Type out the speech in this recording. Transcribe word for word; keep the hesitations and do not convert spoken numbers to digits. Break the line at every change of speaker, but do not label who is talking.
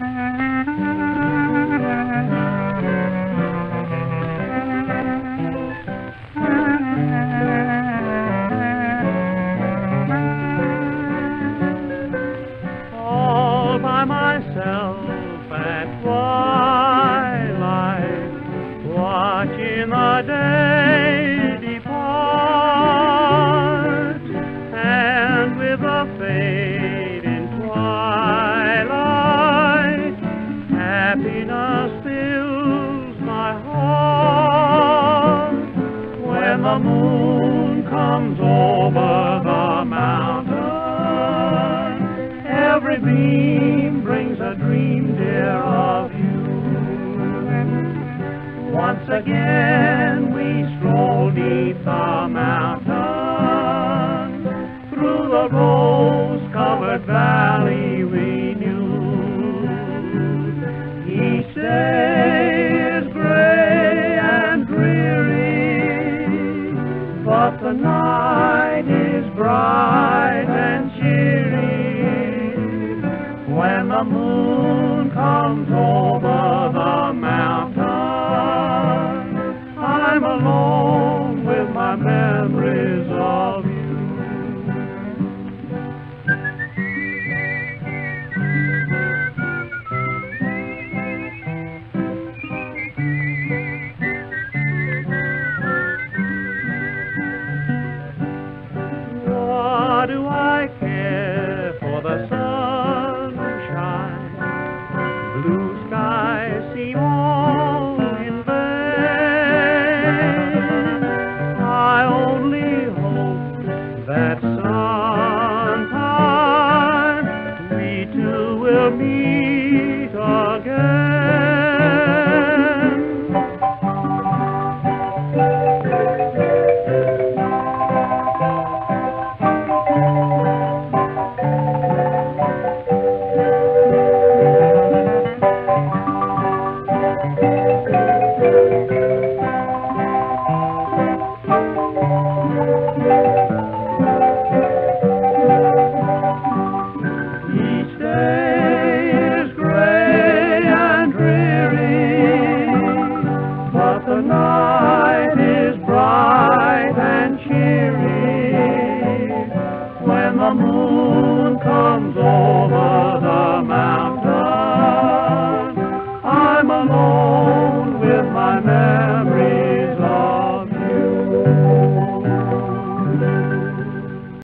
All by myself at twilight, watching the day depart, and with a fading twilight, happiness fills my heart. When the moon comes over the mountain, every beam brings a dream, dear, of you. Once again we stroll neath the mountain, through the rose-covered valley we knew. Each day is gray and dreary, but the night is bright and cheery. When the moon comes over the mountain, I'm alone with my memories of you. What do I care for the sunshine? Blue skies seem all in vain. I only hope that sometime we two will meet again. Each day is gray and dreary, but the night is bright and cheery. When the moon comes over the